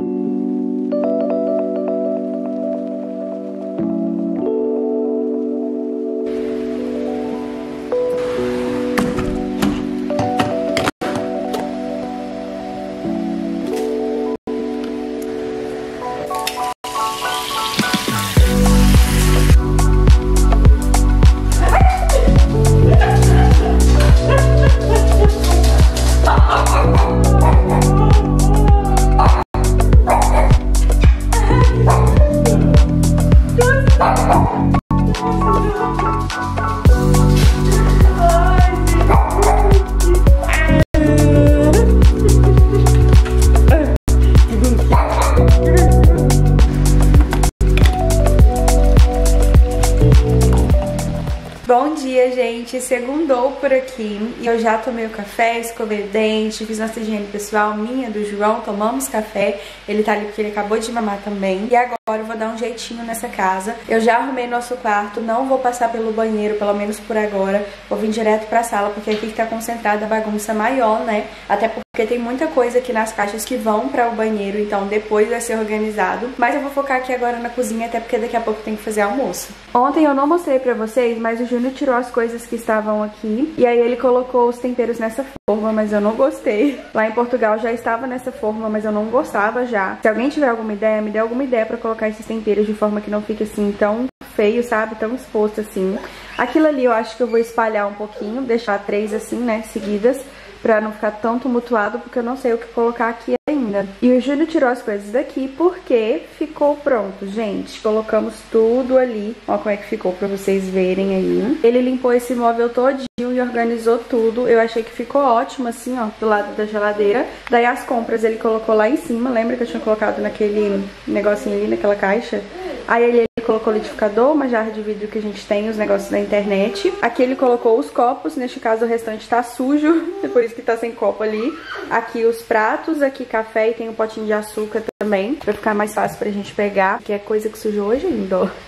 Bom dia, gente, segundou por aqui e eu já tomei o café, escovei o dente, fiz nossa higiene pessoal, minha, do João, tomamos café, ele tá ali porque ele acabou de mamar também. E agora eu vou dar um jeitinho nessa casa. Eu já arrumei nosso quarto, não vou passar pelo banheiro, pelo menos por agora, vou vir direto pra sala, porque aqui que tá concentrada a bagunça maior, né? Até porque tem muita coisa aqui nas caixas que vão para o banheiro, então depois vai ser organizado. Mas eu vou focar aqui agora na cozinha, até porque daqui a pouco tem que fazer almoço. Ontem eu não mostrei pra vocês, mas o Júnior tirou as coisas que estavam aqui. E aí ele colocou os temperos nessa forma, mas eu não gostei. Lá em Portugal já estava nessa forma, mas eu não gostava já. Se alguém tiver alguma ideia, me dê alguma ideia pra colocar esses temperos de forma que não fique assim tão feio, sabe? Tão exposto assim. Aquilo ali eu acho que eu vou espalhar um pouquinho, deixar três assim, né, seguidas, pra não ficar tão tumultuado, porque eu não sei o que colocar aqui ainda. E o Júnior tirou as coisas daqui porque ficou pronto, gente. Colocamos tudo ali. Ó como é que ficou pra vocês verem aí. Ele limpou esse móvel todinho e organizou tudo. Eu achei que ficou ótimo assim, ó, do lado da geladeira. Daí as compras ele colocou lá em cima. Lembra que eu tinha colocado naquele negocinho ali, naquela caixa? Aí ele, ele colocou liquidificador, uma jarra de vidro que a gente tem, os negócios da internet. Aqui ele colocou os copos, neste caso o restante tá sujo, é por isso que tá sem copo ali. Aqui os pratos, aqui café e tem um potinho de açúcar também, pra ficar mais fácil pra gente pegar, que é coisa que sujou hoje ainda, ó.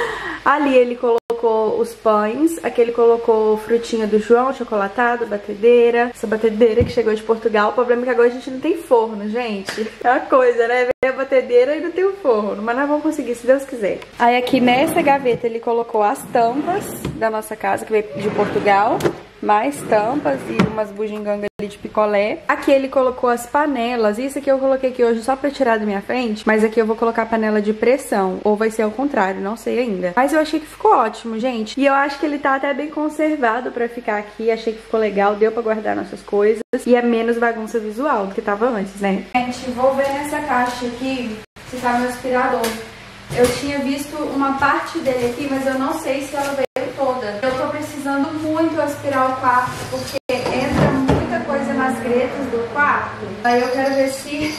Ali ele colocou os pães, aqui ele colocou frutinha do João, chocolatado, batedeira. Essa batedeira que chegou de Portugal. O problema é que agora a gente não tem forno, gente. É uma coisa, né? Ver a batedeira e não tem o forno. Mas nós vamos conseguir, se Deus quiser. Aí aqui nessa gaveta ele colocou as tampas da nossa casa, que veio de Portugal. Mais tampas e umas bugigangas ali de picolé. Aqui ele colocou as panelas. Isso aqui eu coloquei aqui hoje só pra tirar da minha frente. Mas aqui eu vou colocar a panela de pressão. Ou vai ser ao contrário, não sei ainda. Mas eu achei que ficou ótimo, gente. E eu acho que ele tá até bem conservado pra ficar aqui. Achei que ficou legal, deu pra guardar nossas coisas. E é menos bagunça visual do que tava antes, né? Gente, vou ver nessa caixa aqui se tá no aspirador. Eu tinha visto uma parte dele aqui, mas eu não sei se ela veio toda. Eu tô precisando muito aspirar o quarto, porque entra muita coisa nas gretas do quarto. Aí eu quero ver se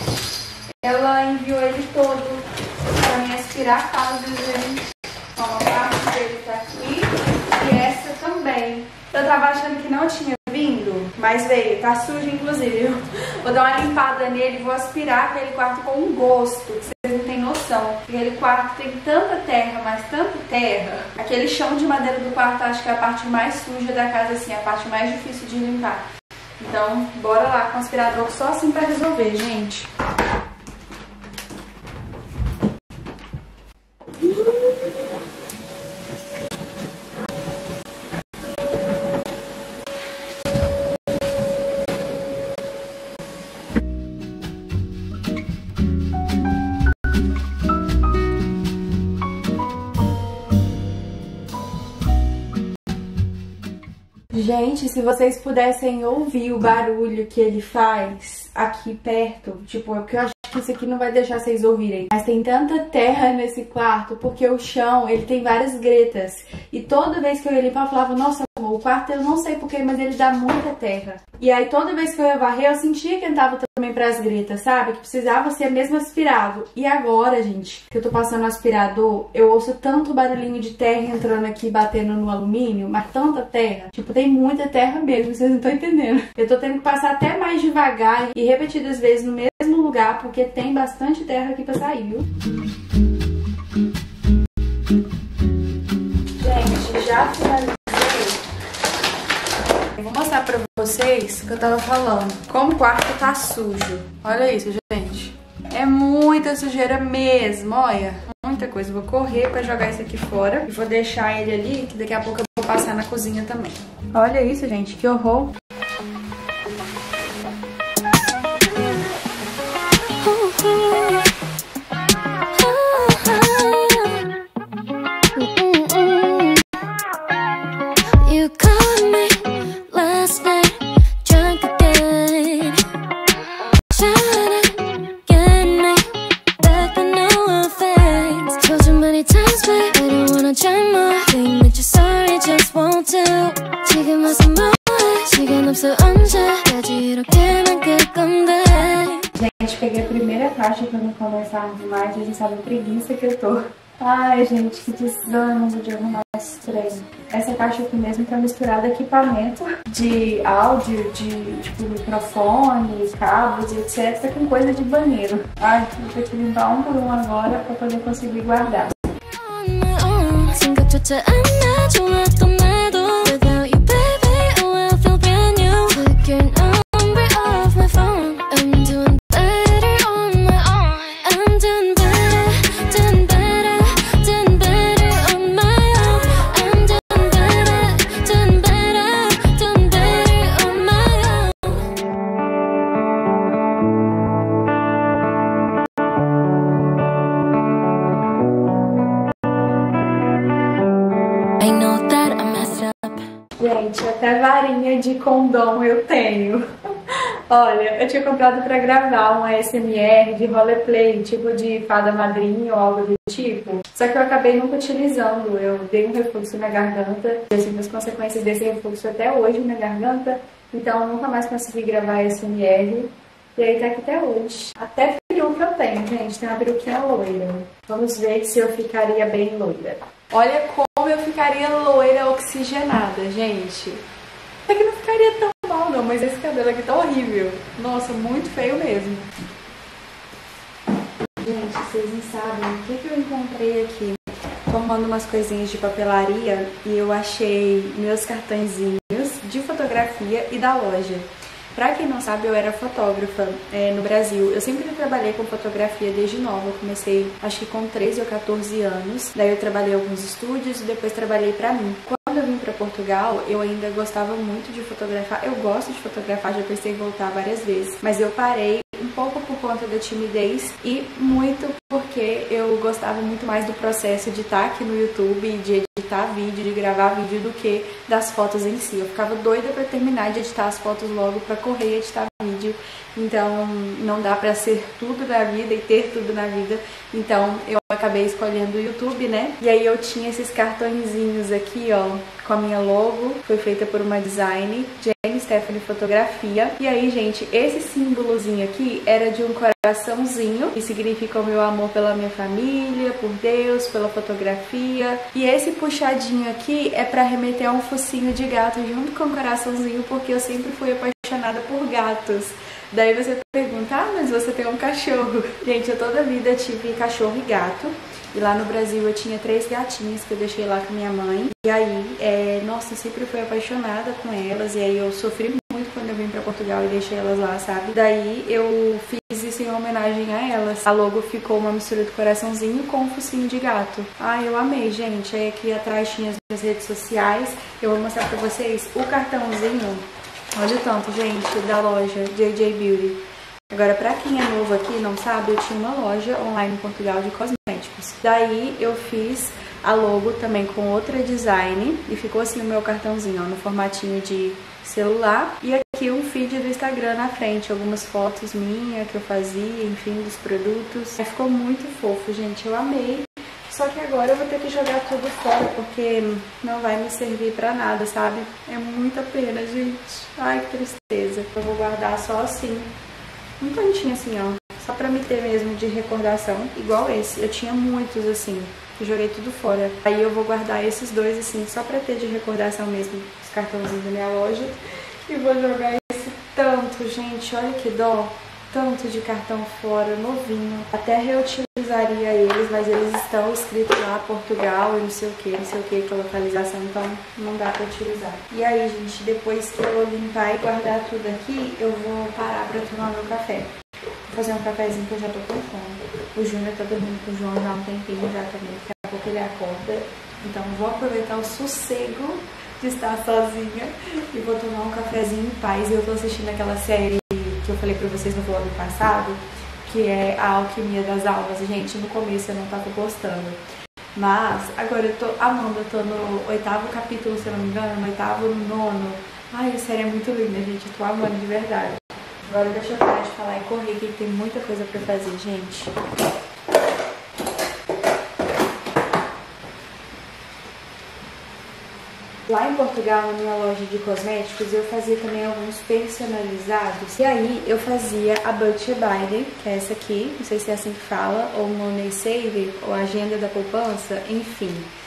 ela enviou ele todo pra me aspirar, caso ele... Ó, a parte dele tá aqui e essa também. Eu tava achando que não tinha vindo, mas veio, tá sujo inclusive. Vou dar uma limpada nele e vou aspirar aquele quarto com um gosto, que vocês não têm noção. Aquele quarto tem tanta terra, mas tanta terra. Aquele chão de madeira do quarto acho que é a parte mais suja da casa, assim, a parte mais difícil de limpar. Então, bora lá com o aspirador, só assim pra resolver, gente. Gente, se vocês pudessem ouvir o barulho que ele faz aqui perto, tipo, é porque eu acho que isso aqui não vai deixar vocês ouvirem. Mas tem tanta terra nesse quarto, porque o chão, ele tem várias gretas. E toda vez que eu ia limpar, eu falava, nossa, amor, o quarto eu não sei porquê, mas ele dá muita terra. E aí toda vez que eu ia varrer, eu sentia que entrava também pras gretas, sabe? Que precisava ser mesmo aspirado. E agora, gente, que eu tô passando o aspirador, eu ouço tanto barulhinho de terra entrando aqui, batendo no alumínio, mas tanta terra. Tipo, tem muita terra mesmo, vocês não estão entendendo. Eu tô tendo que passar até mais devagar e repetidas vezes no mesmo lugar, porque tem bastante terra aqui pra sair, viu? já finalizei. Eu vou mostrar pra vocês o que eu tava falando. Como o quarto tá sujo. Olha isso, gente. É muita sujeira mesmo, olha. Muita coisa. Vou correr pra jogar isso aqui fora. E vou deixar ele ali, que daqui a pouco eu vou passar na cozinha também. Olha isso, gente. Que horror. Gente, peguei a primeira caixa pra não conversar demais, vocês sabem a preguiça que eu tô. Ai, gente, que desânimo de arrumar esse trem. Essa caixa aqui mesmo tá misturada equipamento de áudio, de tipo microfone, cabos e etcétera com coisa de banheiro. Ai, vou ter que limpar um por um agora pra poder conseguir guardar. Gente, até varinha de condom eu tenho. Olha, eu tinha comprado pra gravar um A S M R de roleplay, tipo de fada madrinha ou algo do tipo. Só que eu acabei nunca utilizando. Eu dei um refluxo na garganta. E assim, as consequências desse refluxo até hoje na garganta. Então eu nunca mais consegui gravar A S M R. E aí tá aqui até hoje. Até peruca eu tenho, gente. Tem uma peruquinha loira. Vamos ver se eu ficaria bem loira. Olha como eu ficaria loira oxigenada, gente. É que não ficaria tão mal não, mas esse cabelo aqui tá horrível. Nossa, muito feio mesmo. Gente, vocês não sabem o que, que eu encontrei aqui. Tomando umas coisinhas de papelaria e eu achei meus cartõezinhos de fotografia e da loja. Pra quem não sabe, eu era fotógrafa é, no Brasil. Eu sempre trabalhei com fotografia desde nova. Eu comecei, acho que com treze ou quatorze anos. Daí eu trabalhei em alguns estúdios e depois trabalhei pra mim. Quando eu vim pra Portugal, eu ainda gostava muito de fotografar. Eu gosto de fotografar, já pensei em voltar várias vezes. Mas eu parei um pouco por conta da timidez e muito porque eu gostava muito mais do processo de estar aqui no YouTube, de editar vídeo, de gravar vídeo, do que das fotos em si. Eu ficava doida pra terminar de editar as fotos logo pra correr e editar vídeo. Então não dá pra ser tudo na vida e ter tudo na vida. Então eu acabei escolhendo o YouTube, né? E aí eu tinha esses cartõezinhos aqui, ó, com a minha logo. Foi feita por uma design, Jane Stephanie Fotografia. E aí, gente, esse símbolozinho aqui era de um coraçãozinho, que significa o meu amor pela minha família, por Deus, pela fotografia. E esse puxadinho aqui é pra remeter a um focinho de gato junto com o coraçãozinho, porque eu sempre fui apaixonada por gatos. Daí você pergunta, ah, mas você tem um cachorro. Gente, eu toda a vida tive cachorro e gato. E lá no Brasil eu tinha três gatinhas que eu deixei lá com minha mãe. E aí, é, nossa, eu sempre fui apaixonada com elas. E aí eu sofri muito quando eu vim pra Portugal e deixei elas lá, sabe? Daí eu fiz isso em homenagem a elas. A logo ficou uma mistura de coraçãozinho com um focinho de gato. Ai, eu amei, gente. Aí aqui atrás tinha as minhas redes sociais. Eu vou mostrar pra vocês o cartãozinho. Olha o tanto, gente, da loja J J Beauty. Agora, pra quem é novo aqui e não sabe, eu tinha uma loja online em Portugal de cosméticos. Daí eu fiz a logo também com outra design e ficou assim o meu cartãozinho, ó, no formatinho de celular. E aqui um feed do Instagram na frente, algumas fotos minhas que eu fazia, enfim, dos produtos. Aí ficou muito fofo, gente, eu amei. Só que agora eu vou ter que jogar tudo fora, porque não vai me servir pra nada, sabe? É muita pena, gente. Ai, que tristeza. Eu vou guardar só assim, um cantinho assim, ó. Só pra me ter mesmo de recordação, igual esse. Eu tinha muitos, assim, eu joguei tudo fora. Aí eu vou guardar esses dois, assim, só pra ter de recordação mesmo, os cartãozinhos da minha loja. E vou jogar esse tanto, gente. Olha que dó. tanto de cartão fora, novinho. Até reutilizaria eles, mas eles estão escritos lá Portugal e não sei o que, não sei o que, que é localização, então não dá pra utilizar. E aí, gente, depois que eu limpar e guardar tudo aqui, eu vou parar pra tomar meu café. Vou fazer um cafezinho que eu já tô com fome. O Júnior tá dormindo com o João já há um tempinho já também, daqui a pouco ele acorda. Então vou aproveitar o sossego de estar sozinha e vou tomar um cafezinho em paz. Eu tô assistindo aquela série que eu falei pra vocês no vlog passado, que é A Alquimia das Almas. Gente, no começo eu não tava gostando, mas agora eu tô amando. Eu tô no oitavo capítulo, se eu não me engano, no oitavo, no nono. Ai, a série é muito linda, gente, eu tô amando de verdade. Agora deixa eu parar de falar e correr, que tem muita coisa pra fazer, gente. Lá em Portugal, na minha loja de cosméticos, eu fazia também alguns personalizados. E aí eu fazia a Budget Binder, que é essa aqui, não sei se é assim que fala, ou Money Save, ou Agenda da Poupança, enfim.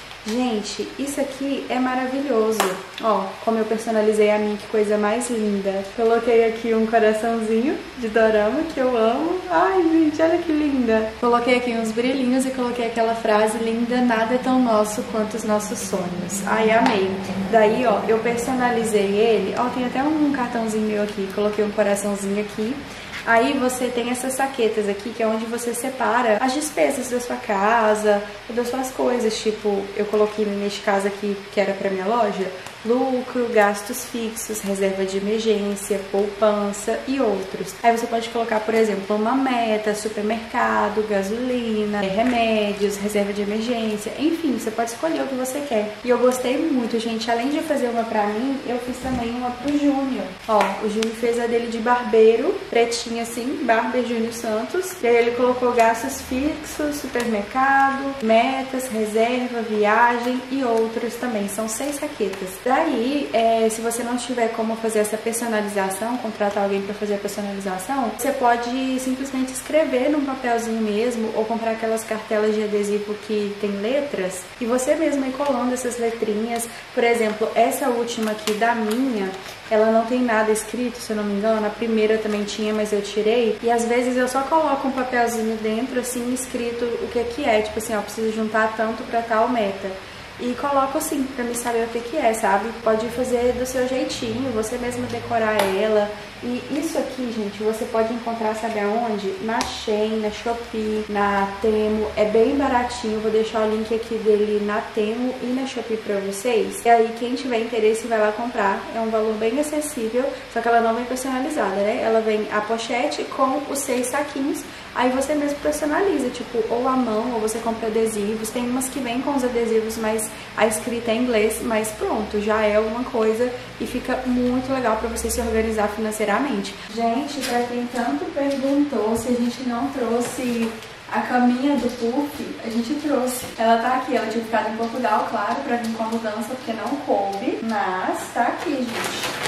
Gente, isso aqui é maravilhoso. Ó, como eu personalizei a minha, que coisa mais linda. Coloquei aqui um coraçãozinho de dorama, que eu amo. Ai, gente, olha que linda. Coloquei aqui uns brilhinhos e coloquei aquela frase linda: nada é tão nosso quanto os nossos sonhos. Ai, amei. Daí, ó, eu personalizei ele. Ó, tem até um cartãozinho meu aqui. Coloquei um coraçãozinho aqui. Aí você tem essas saquetas aqui, que é onde você separa as despesas da sua casa, das suas coisas. Tipo, eu coloquei neste caso aqui, que era pra minha loja, lucro, gastos fixos, reserva de emergência, poupança e outros. Aí você pode colocar, por exemplo, uma meta, supermercado, gasolina, remédios, reserva de emergência, enfim, você pode escolher o que você quer. E eu gostei muito, gente. Além de fazer uma pra mim, eu fiz também uma pro Júnior. Ó, o Júnior fez a dele de barbeiro, pretinha assim, Barber Júnior Santos. E aí ele colocou gastos fixos, supermercado, metas, reserva, viagem e outros também. São seis saquetas. Daí, é, se você não tiver como fazer essa personalização, contratar alguém para fazer a personalização, você pode simplesmente escrever num papelzinho mesmo, ou comprar aquelas cartelas de adesivo que tem letras, e você mesmo ir colando essas letrinhas. Por exemplo, essa última aqui da minha, ela não tem nada escrito, se eu não me engano. A primeira também tinha, mas eu tirei. E às vezes eu só coloco um papelzinho dentro, assim, escrito o que que é. Tipo assim, ó, preciso juntar tanto pra tal meta. E coloco assim, pra me saber o que que é, sabe? Pode fazer do seu jeitinho, você mesmo decorar ela. E isso aqui, gente, você pode encontrar, sabe aonde? Na Shein, na Shopee, na Temu. É bem baratinho, vou deixar o link aqui dele na Temu e na Shopee pra vocês. E aí, quem tiver interesse vai lá comprar. É um valor bem acessível, só que ela não vem personalizada, né? Ela vem a pochete com os seis saquinhos. Aí você mesmo personaliza, tipo, ou a mão, ou você compra adesivos. Tem umas que vêm com os adesivos, mas a escrita é em inglês, mas pronto, já é uma coisa e fica muito legal pra você se organizar financeiramente. Gente, pra quem tanto perguntou se a gente não trouxe a caminha do puff, a gente trouxe. Ela tá aqui, ela tinha ficado em Portugal, claro, pra vir com a mudança, porque não coube, mas tá aqui, gente.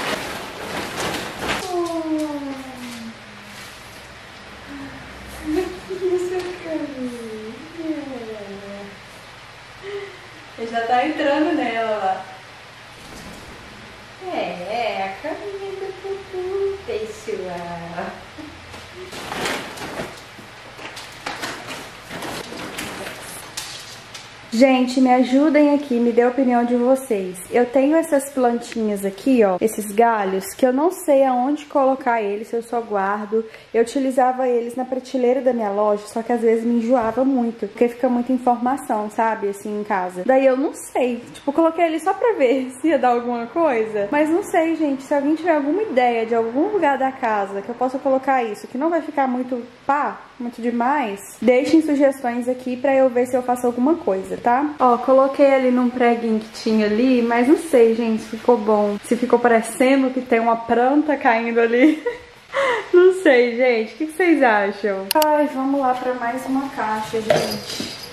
Ele já tá entrando nela lá. É, a caminha do Pupu, pessoal. Gente, me ajudem aqui, me dê a opinião de vocês. Eu tenho essas plantinhas aqui, ó, esses galhos, que eu não sei aonde colocar eles, se eu só guardo. Eu utilizava eles na prateleira da minha loja, só que às vezes me enjoava muito, porque fica muita informação, sabe, assim, em casa. Daí eu não sei, tipo, coloquei eles só pra ver se ia dar alguma coisa. Mas não sei, gente, se alguém tiver alguma ideia de algum lugar da casa que eu possa colocar isso, que não vai ficar muito pá, muito demais, deixem sugestões aqui pra eu ver se eu faço alguma coisa, tá? Ó, coloquei ali num preguinho que tinha ali, mas não sei, gente, se ficou bom. Se ficou parecendo que tem uma planta caindo ali. Não sei, gente. O que vocês acham? Ai, vamos lá pra mais uma caixa, gente.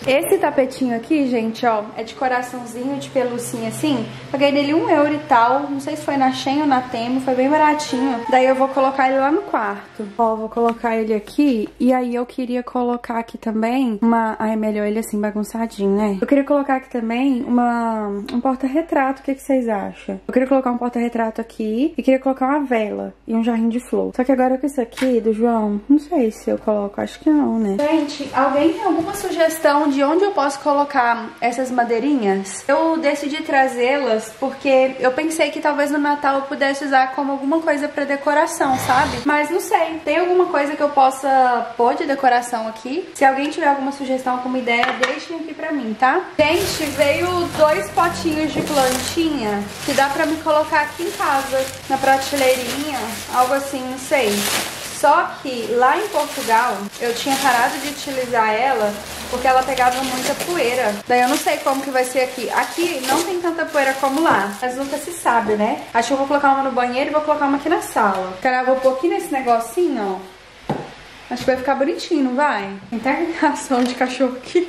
Esse tapetinho aqui, gente, ó, é de coraçãozinho, de pelucinha assim. Paguei nele um euro e tal, não sei se foi na Shein ou na Temu, foi bem baratinho. Daí eu vou colocar ele lá no quarto. Ó, vou colocar ele aqui, e aí eu queria colocar aqui também uma... Ai, é melhor ele assim, bagunçadinho, né? Eu queria colocar aqui também uma... um porta-retrato, o que, que vocês acham? Eu queria colocar um porta-retrato aqui e queria colocar uma vela e um jarrinho de flor. Só que agora com isso aqui do João, não sei se eu coloco, acho que não, né? Gente, alguém tem alguma sugestão de onde eu posso colocar essas madeirinhas? Eu decidi trazê-las porque eu pensei que talvez no Natal eu pudesse usar como alguma coisa pra decoração, sabe? Mas não sei, tem alguma coisa que eu possa pôr de decoração aqui? Se alguém tiver alguma sugestão, alguma ideia, deixem aqui pra mim, tá? Gente, veio dois potinhos de plantinha que dá pra me colocar aqui em casa, na prateleirinha, algo assim, não sei. Só que lá em Portugal eu tinha parado de utilizar ela porque ela pegava muita poeira. Daí eu não sei como que vai ser aqui. Aqui não tem tanta poeira como lá, mas nunca se sabe, né? Acho que eu vou colocar uma no banheiro e vou colocar uma aqui na sala. Cara, eu vou pôr aqui nesse negocinho, ó. Acho que vai ficar bonitinho, não vai? Tem até ração de cachorro aqui.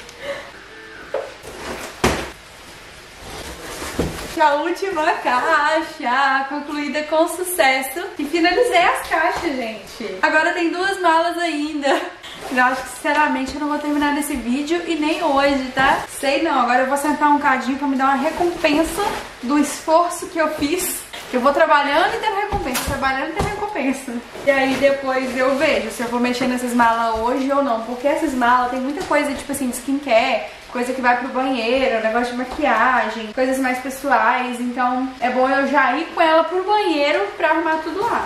A última caixa concluída com sucesso. E finalizei as caixas, gente. Agora tem duas malas ainda. Eu acho que, sinceramente, eu não vou terminar nesse vídeo e nem hoje, tá? Sei não, agora eu vou sentar um cadinho pra me dar uma recompensa do esforço que eu fiz. Eu vou trabalhando e tendo recompensa, trabalhando e tendo recompensa. E aí depois eu vejo se eu vou mexer nessas malas hoje ou não. Porque essas malas tem muita coisa, tipo assim, de skincare, coisa que vai pro banheiro, negócio de maquiagem, coisas mais pessoais. Então é bom eu já ir com ela pro banheiro pra arrumar tudo lá.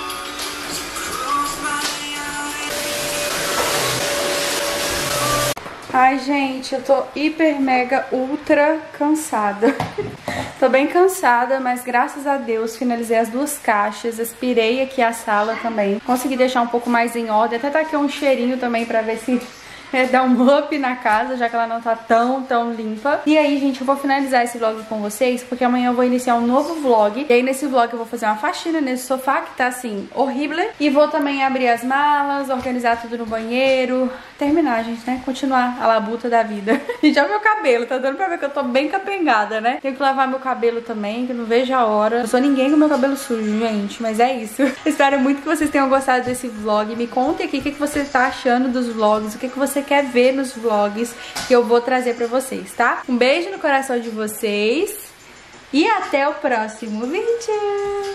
Ai, gente, eu tô hiper, mega, ultra cansada. Tô bem cansada, mas graças a Deus finalizei as duas caixas, aspirei aqui a sala também. Consegui deixar um pouco mais em ordem, até tá aqui um cheirinho também pra ver se... É, dar um up na casa, já que ela não tá tão, tão limpa. E aí, gente, eu vou finalizar esse vlog com vocês, porque amanhã eu vou iniciar um novo vlog. E aí, nesse vlog, eu vou fazer uma faxina nesse sofá, que tá, assim, horrível. E vou também abrir as malas, organizar tudo no banheiro. Terminar, gente, né? Continuar a labuta da vida. E já meu cabelo, tá dando pra ver que eu tô bem capengada, né? Tenho que lavar meu cabelo também, que eu não vejo a hora. Eu sou ninguém com meu cabelo sujo, gente, mas é isso. Espero muito que vocês tenham gostado desse vlog. Me contem aqui o que, que você tá achando dos vlogs, o que, que você quer ver nos vlogs que eu vou trazer pra vocês, tá? Um beijo no coração de vocês e até o próximo vídeo!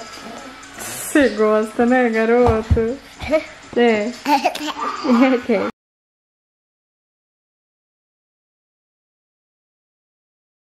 Você gosta, né, garoto? É. É.